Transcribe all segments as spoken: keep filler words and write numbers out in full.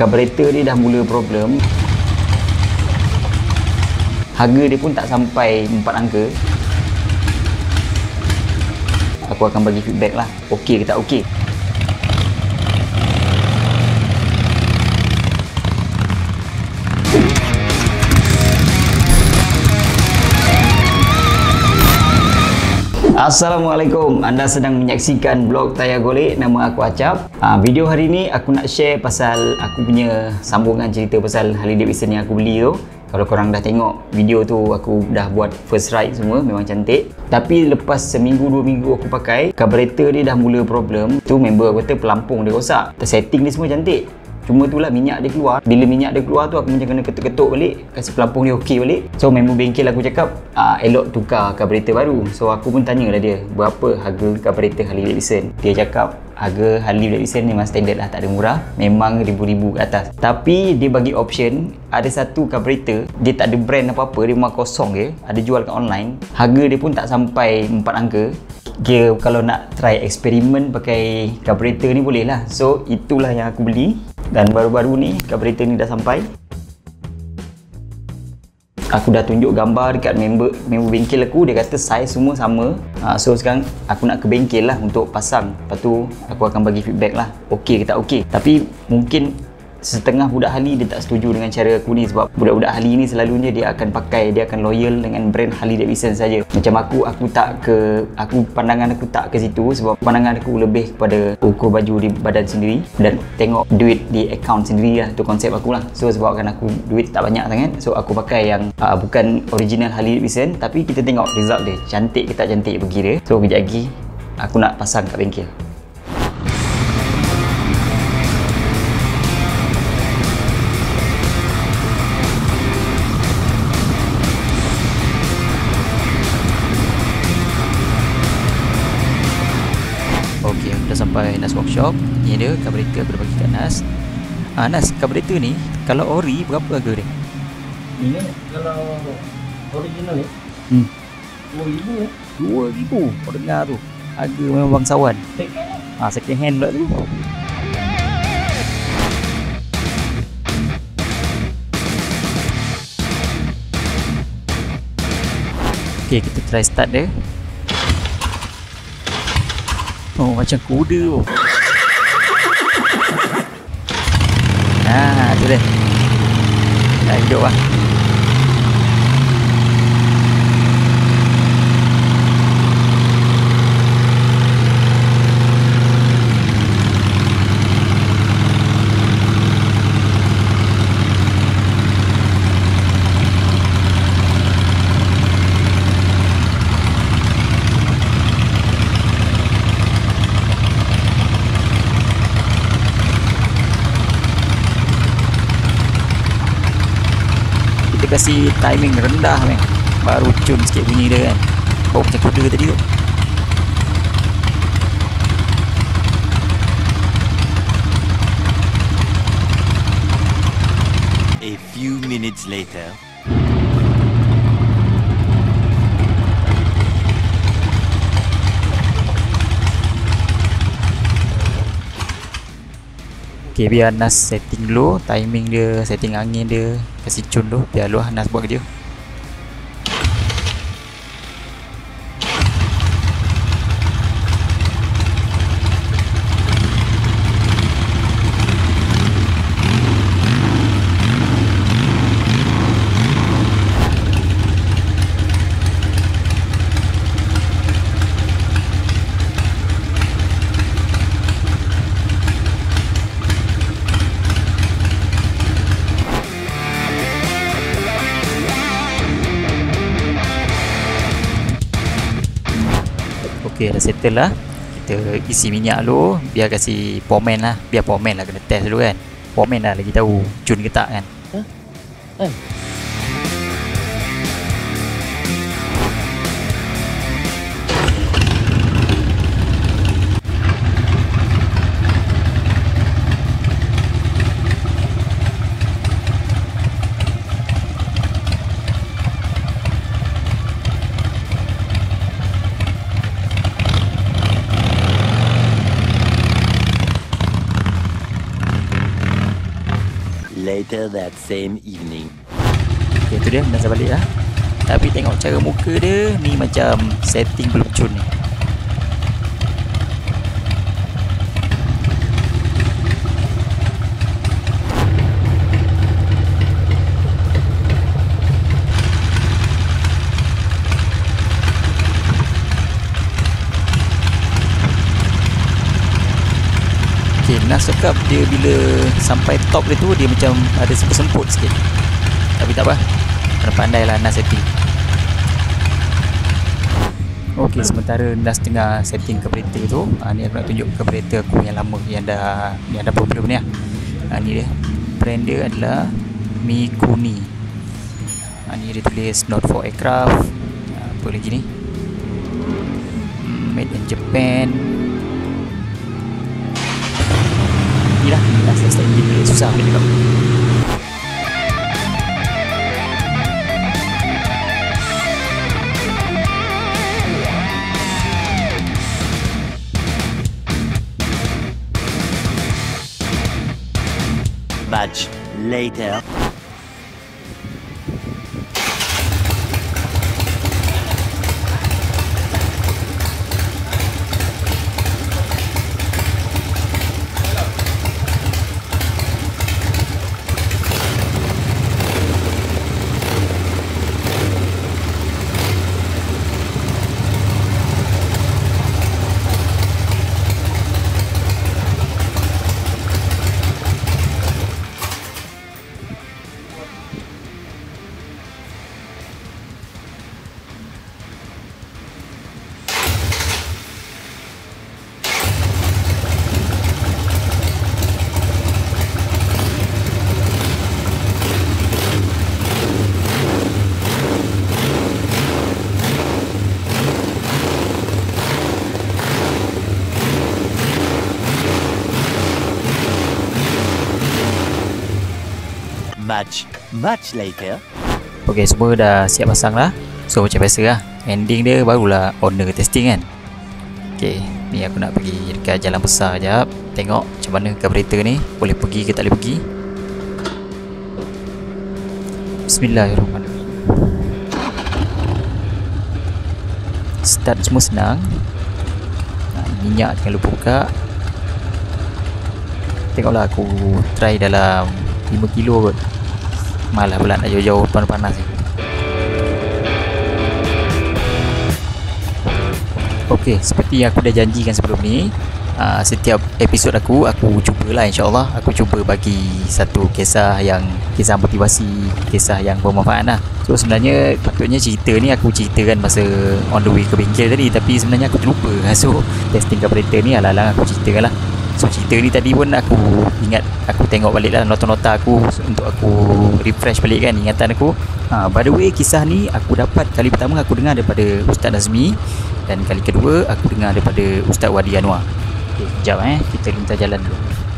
Karburator dia dah mula problem. Harga dia pun tak sampai empat angka. Aku akan bagi feedback lah, okey ke tak okey. Assalamualaikum, anda sedang menyaksikan blog Tayar Golek. Nama aku Acap. Ha, video hari ni aku nak share pasal aku punya sambungan cerita pasal Harley Davidson yang aku beli tu. Kalau korang dah tengok video tu, aku dah buat first ride semua, memang cantik. Tapi lepas seminggu dua minggu aku pakai, karburator dia dah mula problem. Tu member aku kata pelampung dia rosak. Setting dia semua cantik, cuma itulah minyak dia keluar. Bila minyak dia keluar tu, aku macam kena ketuk-ketuk balik, kasi pelampung dia okey balik. So member bengkel aku cakap ah, elok tukar karburator baru. So aku pun tanya lah dia, berapa harga karburator Harley Davidson. Dia cakap harga Harley Davidson memang standard lah, tak ada murah, memang ribu-ribu ke atas. Tapi dia bagi option, ada satu karburator dia tak ada brand apa-apa, dia memang kosong je, ada jual kat online. Harga dia pun tak sampai empat angka. Dia kalau nak try eksperimen pakai karburator ni boleh lah. So itulah yang aku beli. Dan baru-baru ni karburator ni dah sampai. Aku dah tunjuk gambar dekat member member bengkel aku, dia kata saiz semua sama. Ha, so sekarang aku nak ke bengkel lah untuk pasang. Lepas tu aku akan bagi feedback lah, okey ke tak okey. Tapi mungkin setengah budak Harley dia tak setuju dengan cara aku ni, sebab budak-budak Harley ni selalunya dia akan pakai, dia akan loyal dengan brand Harley Davidson saja. Macam aku, aku tak ke, aku pandangan aku tak ke situ, sebab pandangan aku lebih kepada ukur baju di badan sendiri dan tengok duit di account sendiri lah. Tu konsep aku lah. So sebabkan aku duit tak banyak sangat, so aku pakai yang uh, bukan original Harley Davidson, tapi kita tengok result dia, cantik ke tak cantik bagi dia. So kejap lagi aku nak pasang kat bengkel. Okey, dah sampai Nas Workshop. Ni dia karburator aku dah bagi kat Nas. Ah, Nas, karburator ni kalau ori berapa harga dia? Ini kalau original ni Hmm. dua ribu ya. dua ribu. Kau dengar tu. Harga memang bangsawan. Second hand. Ah, second hand pula tu. Okey, kita try start dia. Oh, macam kuda tu. Haa, tu dia. Dah hidup lah. Kasih timing rendah meh, baru cun sikit bunyi dia kan. Bau macam kuda tadi tu. A few minutes later. Okay, biar Nas setting dulu timing dia, setting angin dia, kasih cun dulu, biar luah Nas buat kerja. Okey, dah settle lah. Kita isi minyak dulu, biar kasih pomen lah. Biar pomen lah, kena test dulu kan. Pomen lah lagi tahu cun ke tak kan. Hah? Eh. later that same evening. Okay, tu dia dah balik lah. Tapi tengok cara muka dia ni macam setting belum cun ni. Okay, Nas cakap dia bila sampai top dia tu dia macam ada semput-semput sikit. Tapi tak apa, kena pandai lah Nas setting. Ok, sementara Nas tengah setting carburetor tu, ha, ni aku nak tunjuk carburetor aku yang lama, yang dah yang dah problem ni lah. Ha, ni dia, brand dia adalah Mikuni. Ha, ni dia tulis not for aircraft. Ha, apa lagi ni, made in Japan. Ni lah, ni lah set engine dia susah boleh cakap. Much later. Much, much later. Ok, semua dah siap pasang lah. So macam biasa lah, ending dia barulah owner testing kan. Ok, ni aku nak pergi dekat jalan besar sekejap, tengok macam mana carburetor ni boleh pergi ke tak boleh pergi. Bismillahirrahmanirrahim. Start semua senang. Nah, minyak jangan lupa buka. Tengoklah aku try dalam lima kilo kot. Malah pula nak jauh-jauh panas-panas ni. Ok, seperti yang aku dah janjikan sebelum ni, uh, setiap episod aku, aku cubalah insyaAllah, aku cuba bagi satu kisah yang, kisah motivasi, kisah yang bermanfaat lah. So sebenarnya patutnya cerita ni aku ceritakan masa on the way ke bengkel tadi, tapi sebenarnya aku terlupa. So testing carburetor ni alang-alang aku ceritakan lah. So cerita ni tadi pun aku ingat, aku tengok balik lah nota-nota aku untuk aku refresh balik kan ingatan aku. ha, By the way, kisah ni aku dapat kali pertama aku dengar daripada Ustaz Nazmi, dan kali kedua aku dengar daripada Ustaz Wadi Anwar. Okay, sekejap eh, kita lintas jalan dulu.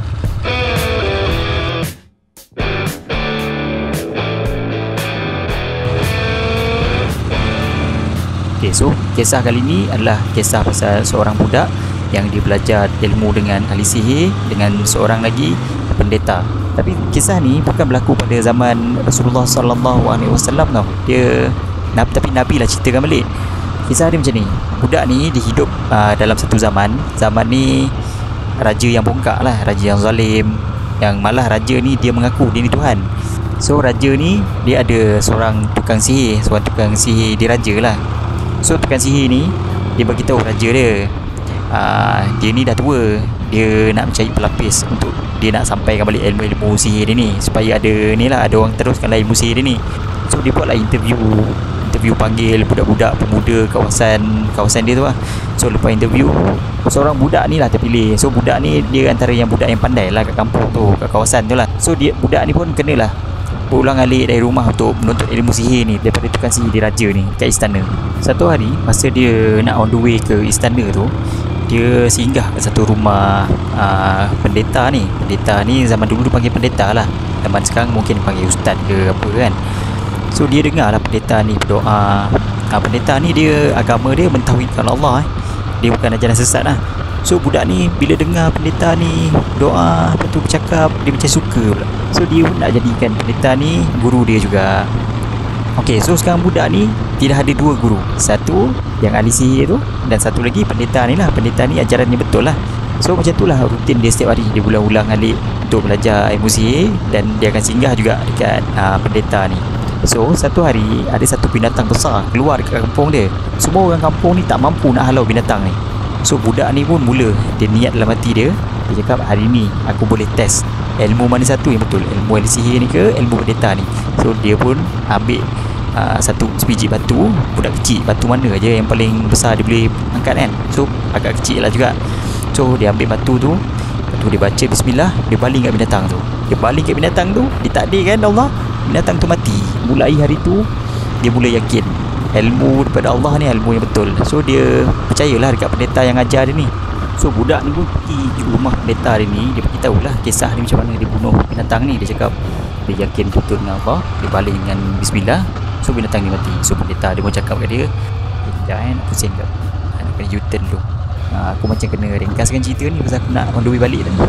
Okay, so kisah kali ni adalah kisah pasal seorang budak yang dia belajar ilmu dengan ahli sihir dengan seorang lagi pendeta. Tapi kisah ni bukan berlaku pada zaman Rasulullah sallallahu alaihi wasallam tau. Dia tapi Nabi lah ceritakan balik. Kisah dia macam ni. Budak ni dia hidup uh, dalam satu zaman. Zaman ni raja yang bongkak lah, raja yang zalim, yang malah raja ni dia mengaku dia ni Tuhan. So raja ni dia ada seorang tukang sihir, seorang tukang sihir dia raja lah. So tukang sihir ni dia bagi tahu raja dia, Uh, dia ni dah tua, dia nak mencari pelapis untuk dia nak sampaikan balik ilmu-ilmu sihir dia ni, supaya ada ni lah, ada orang teruskanlah ilmu sihir dia ni. So dia buatlah interview, interview panggil budak-budak pemuda kawasan kawasan dia tu lah. So lepas interview, seorang budak ni lah terpilih. So budak ni dia antara yang budak yang pandai lah kat kampung tu, kat kawasan tu lah. So dia, budak ni pun kenalah pulang alik dari rumah untuk menuntut ilmu sihir ni daripada tukang sihir dia raja ni kat istana. Satu hari masa dia nak on the way ke istana tu, dia singgah ke satu rumah uh, pendeta ni. Pendeta ni zaman dulu panggil pendeta lah, zaman sekarang mungkin panggil ustaz ke apa kan. So dia dengar lah pendeta ni berdoa. uh, Pendeta ni dia agama dia mentauhidkan Allah eh. Dia bukan ajaran sesat lah. So budak ni bila dengar pendeta ni doa, lepas tu bercakap, dia macam suka pula. So dia pun nak jadikan pendeta ni guru dia juga. Okey, so sekarang budak ni tidak ada dua guru. Satu yang ahli sihir tu, dan satu lagi pendeta ni lah. Pendeta ni ajaran ni betul lah. So macam tu lah rutin dia setiap hari. Dia ulang-ulang alik untuk belajar ilmu sihir, dan dia akan singgah juga dekat uh, pendeta ni. So satu hari ada satu binatang besar keluar dekat kampung dia. Semua orang kampung ni tak mampu nak halau binatang ni. So budak ni pun mula, dia niat dalam hati dia, dia cakap hari ni aku boleh test ilmu mana satu yang betul, ilmu ahli sihir ni ke ilmu pendeta ni. So dia pun ambil uh, satu sebiji batu, budak kecil, batu mana je yang paling besar dia boleh angkat kan. So agak kecil lah juga. So dia ambil batu tu, lepas tu dia baca bismillah, dia baling kat binatang tu. Dia baling kat binatang tu, ditakdirkan Allah, binatang tu mati. Mulai hari tu dia mula yakin ilmu daripada Allah ni ilmu yang betul. So dia percayalah dekat pendeta yang ajar dia ni. So budak ni pun pergi ke rumah pendeta dia ni. Dia beritahulah kisah ni macam mana dia bunuh binatang ni. Dia cakap dia yakin betul dengan Allah, dia baling dengan bismillah, so binatang ni mati. So pendeta dia pun cakap kat dia, sekejap eh, nak pusing jap, nak kena U-turn dulu. ha, Aku macam kena ringkaskan cerita ni pasal aku nak on the way balik dah.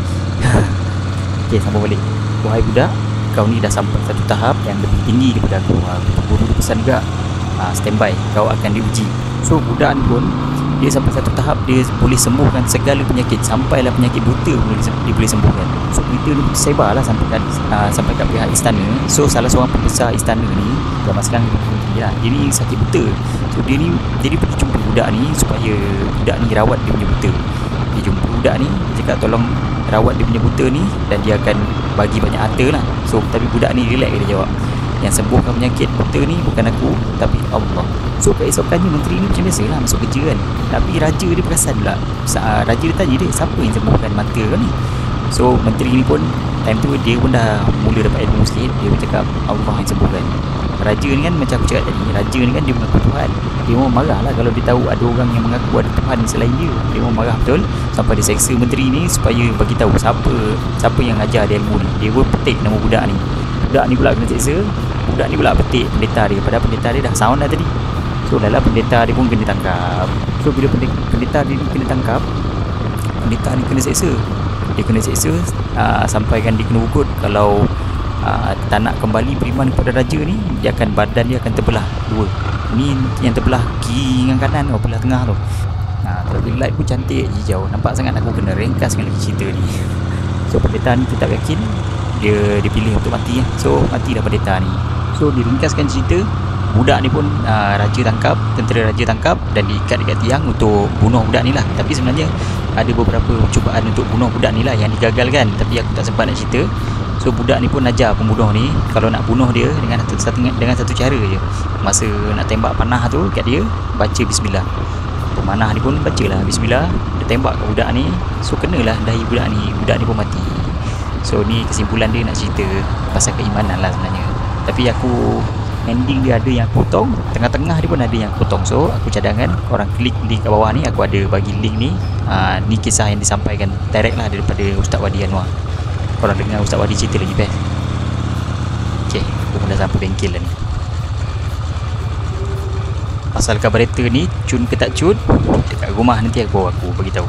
Okay, sambung balik. Wahai budak, kau ni dah sampai satu tahap yang lebih tinggi daripada aku. Guru dia pesan juga, ha, standby, kau akan diuji. So budak ni pun dia sampai satu tahap dia boleh sembuhkan segala penyakit, sampailah penyakit buta pun dia, dia boleh sembuhkan. So berita ni sebarlah sampai kat uh, sampai kat pihak istana. So salah seorang pembesar istana ni, zaman sekarang dia, dia ni sakit buta. So dia ni jadi pergi jumpa budak ni supaya budak ni rawat dia punya buta. Dia jumpa budak ni, dia cakap tolong rawat dia punya buta ni dan dia akan bagi banyak harta lah. So tapi budak ni relax, dia jawab, yang sembuhkan penyakit buta ni bukan aku tapi Allah. So keesokannya menteri ni macam biasa lah masuk kerja kan. Tapi raja dia perasan pula. Raja dia tanya dia, siapa yang sembuhkan mata kau ni? So menteri ni pun time tu dia pun dah mula dapat ilmu sikit. Dia pun cakap Allah yang sembuhkan. Raja ni kan macam aku cakap tadi, raja ni kan dia mengaku Tuhan. Dia memang marah lah kalau dia tahu ada orang yang mengaku ada Tuhan selain dia. Dia memang marah betul. Sampai dia seksa menteri ni supaya bagi tahu siapa siapa yang ajar dia ilmu ni. Dia pun petik nama budak ni. Budak ni pula kena seksa. Budak ni pula petik pendeta dia, padahal pendeta dia dah sound dah tadi. So dah lah pendeta dia pun kena tangkap. So bila pendeta dia kena tangkap, pendeta ni kena seksa. Dia kena seksa uh, sampaikan dia kena ugut. Kalau uh, tak nak kembali beriman kepada raja ni, dia akan, badan dia akan terbelah dua. Ni yang terbelah kiri dengan kanan, oh, belah tengah tu. Nah, tapi light pun cantik hijau. Nampak sangat aku kena ringkaskan lagi cerita ni. So pendeta ni tetap yakin dia dipilih untuk mati. So matilah pendeta ni. So diringkaskan cerita, budak ni pun uh, raja tangkap, tentera raja tangkap dan diikat dekat tiang untuk bunuh budak ni lah. Tapi sebenarnya ada beberapa cubaan untuk bunuh budak ni lah yang digagalkan, tapi aku tak sempat nak cerita. So budak ni pun ajar pembunuh ni kalau nak bunuh dia dengan satu, dengan satu cara je. Masa nak tembak panah tu kat dia, baca bismillah. Pemanah ni pun bacalah bismillah, dia tembak kat budak ni. So kenalah dahi budak ni, budak ni pun mati. So ni kesimpulan dia nak cerita pasal keimanan lah sebenarnya. Tapi aku ending dia ada yang potong, tengah-tengah dia pun ada yang potong. So aku cadangkan korang klik link kat bawah ni, aku ada bagi link ni. Aa, ni kisah yang disampaikan direct lah daripada Ustaz Wadi Anwar. Korang dengar Ustaz Wadi cerita lagi best. Okay, aku pun dah sampai bengkel lah ni. Pasal carburetor ni cun ke tak cun, dekat rumah nanti aku aku beritahu.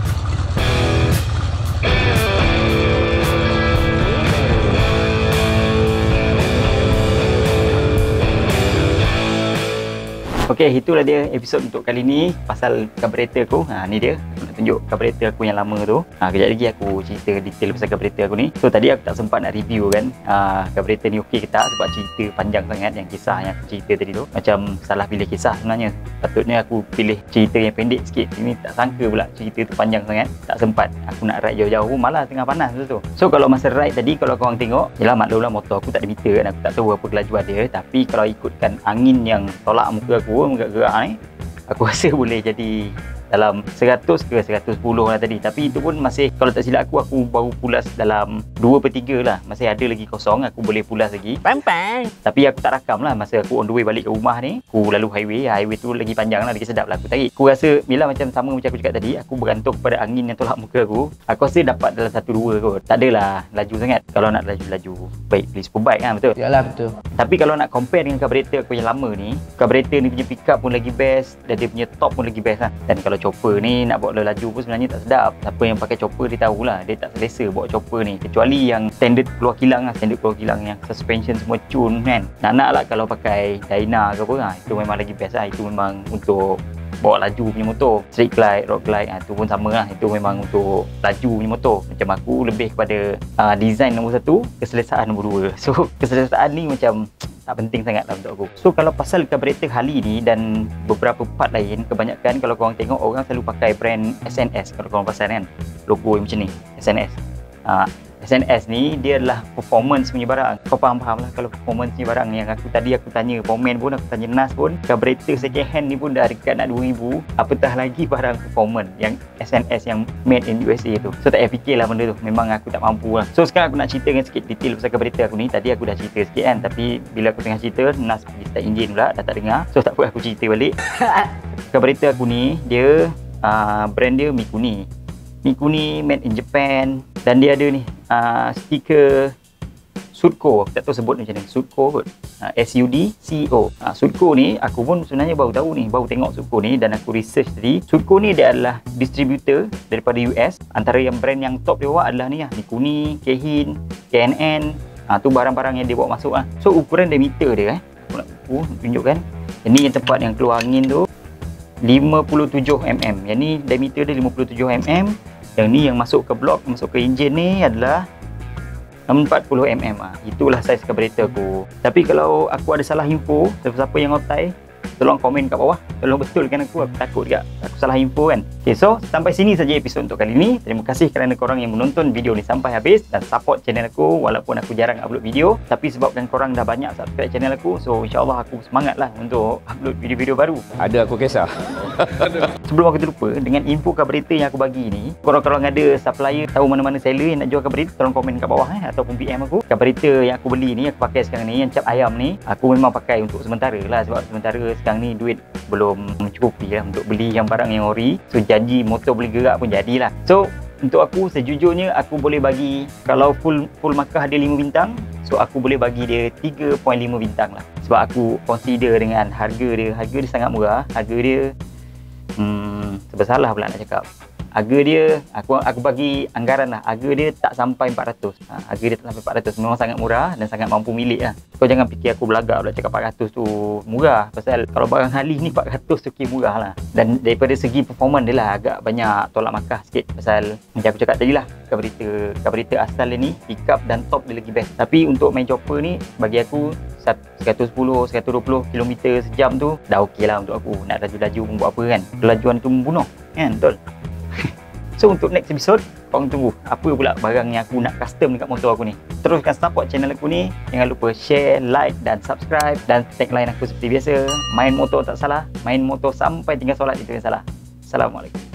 Okey, itulah dia episod untuk kali ni pasal carburetor aku. Ha, ni dia. Aku nak tunjuk carburetor aku yang lama tu. Ha, kejap lagi aku cerita detail pasal carburetor aku ni. So tadi aku tak sempat nak review kan. Ha, carburetor ni okey ke tak sebab cerita panjang sangat yang kisah yang aku cerita tadi tu. Macam salah pilih kisah sebenarnya. Patutnya aku pilih cerita yang pendek sikit. Ini tak sangka pula cerita tu panjang sangat. Tak sempat. Aku nak ride jauh-jauh pun malah tengah panas tu. So kalau masa ride tadi, kalau korang tengok, yalah maklumlah motor aku tak ada meter kan. Aku tak tahu apa kelajuan dia. Tapi kalau ikutkan angin yang tolak muka aku gerak-gerak ni, aku rasa boleh jadi dalam seratus ke seratus sepuluh lah tadi. Tapi itu pun masih, kalau tak silap aku, aku baru pulas dalam dua per tiga lah. Masih ada lagi kosong, aku boleh pulas lagi. Pang-pang. Tapi aku tak rakam lah masa aku on the way balik ke rumah ni. Aku lalu highway, highway tu lagi panjang lah, lagi sedap lah aku tarik. Aku rasa, bila macam sama macam aku cakap tadi, aku bergantung pada angin yang tolak muka aku. Aku rasa dapat dalam satu dua kot. Tak adalah laju sangat. Kalau nak laju-laju baik, beli superbike kan, betul? Yalah, betul. Tapi kalau nak compare dengan carburetor aku yang lama ni, carburetor ni punya pickup pun lagi best dan dia punya top pun lagi best lah. Dan kalau chopper ni nak bawa laju pun sebenarnya tak sedap. Siapa yang pakai chopper dia tahulah, dia tak selesa bawa chopper ni, kecuali yang standard keluar kilang lah, standard keluar kilang yang suspension semua cun kan. Nak-nak lah kalau pakai Dyna ke apa lah, itu memang lagi best lah. Itu memang untuk bawa laju punya motor. Street glide, road glide, ha, tu pun sama lah. Itu memang untuk laju punya motor. Macam aku lebih kepada uh, design nombor satu, keselesaan nombor dua. So keselesaan ni macam tak penting sangat lah untuk aku. So kalau pasal carburetor Harley ni dan beberapa part lain, kebanyakan kalau korang tengok orang selalu pakai brand S N S. Kalau korang pasal kan logo yang macam ni, S N S. uh, S N S ni dia adalah performance punya barang. Kau faham-faham lah kalau performance punya barang. Yang aku tadi aku tanya Pomen pun, aku tanya Nas pun, carburetor second hand ni pun dah dekat nak dua ribu, apatah lagi barang performance yang S N S yang made in U S A tu. So tak payah fikir lah benda tu, memang aku tak mampu lah. So sekarang aku nak ceritakan sikit detail pasal carburetor aku ni. Tadi aku dah cerita sikit kan, tapi bila aku tengah cerita Nas pergi start engine pula, dah tak dengar. So tak apa, aku cerita balik. Carburetor aku ni dia uh, brand dia Mikuni. Mikuni made in Japan, dan dia ada ni uh, stiker Sudco. Aku tak tahu sebut macam ni, Sudco kot, uh, S U D C O. uh, Sudco ni aku pun sebenarnya baru tahu ni, baru tengok Sudco ni, dan aku research tadi. Sudco ni dia adalah distributor daripada U S. Antara yang brand yang top dia bawa adalah ni lah, Mikuni, Keihin, K N N. uh, Tu barang-barang yang dia bawa masuk lah. So ukuran diameter dia eh, aku nak uh, tunjukkan. Ini yang tempat yang keluar angin tu lima puluh tujuh milimeter. Yang ni diameter dia lima puluh tujuh milimeter. Yang ni yang masuk ke blok, masuk ke enjin ni adalah empat puluh milimeter. ah. Itulah saiz carburetor aku. Tapi kalau aku ada salah info, siapa-siapa yang otai, tolong komen kat bawah. Tolong betulkan aku, aku takut juga aku salah info kan. Okay, so sampai sini saja episod untuk kali ni. Terima kasih kerana korang yang menonton video ni sampai habis dan support channel aku walaupun aku jarang upload video. Tapi sebabkan korang dah banyak subscribe channel aku, so insyaAllah aku semangat lah untuk upload video-video baru. Ada aku kisah. Sebelum aku terlupa, dengan info carburetor yang aku bagi ni, korang-korang ada supplier tahu mana-mana seller yang nak jual carburetor, tolong komen kat bawah eh, ataupun P M aku. Carburetor yang aku beli ni, aku pakai sekarang ni, yang cap ayam ni, aku memang pakai untuk sementara lah. Sebab sementara sekarang ni duit belum mencukupi lah untuk beli yang barang yang ori. So janji motor boleh gerak pun jadilah. So untuk aku sejujurnya aku boleh bagi, kalau full full markah dia lima bintang, so aku boleh bagi dia tiga perpuluhan lima bintang lah. Sebab aku consider dengan harga dia, harga dia sangat murah. Harga dia hmm, sebab salah pula nak cakap. Harga dia, aku aku bagi anggaran lah, harga dia tak sampai empat ratus. ha, Harga dia tak sampai empat ratus, memang sangat murah dan sangat mampu milik lah. Kau jangan fikir aku belagak pula cakap empat ratus tu murah. Pasal kalau barang Harley ni empat ratus tu kira murah lah. Dan daripada segi performance dia lah agak banyak tolak markah sikit. Pasal macam aku cakap tadi lah, carburetor, carburetor asal dia ni, pickup dan top dia lagi best. Tapi untuk main chopper ni, bagi aku seratus sepuluh, seratus dua puluh kilometer sejam tu dah okey lah untuk aku. Nak laju-laju pun buat apa kan, kelajuan tu membunuh kan, betul. So untuk next episode, korang tunggu apa pula barang yang aku nak custom dekat motor aku ni. Teruskan support channel aku ni. Jangan lupa share, like dan subscribe. Dan tagline aku seperti biasa, main motor tak salah, main motor sampai tinggal solat itu yang salah. Assalamualaikum.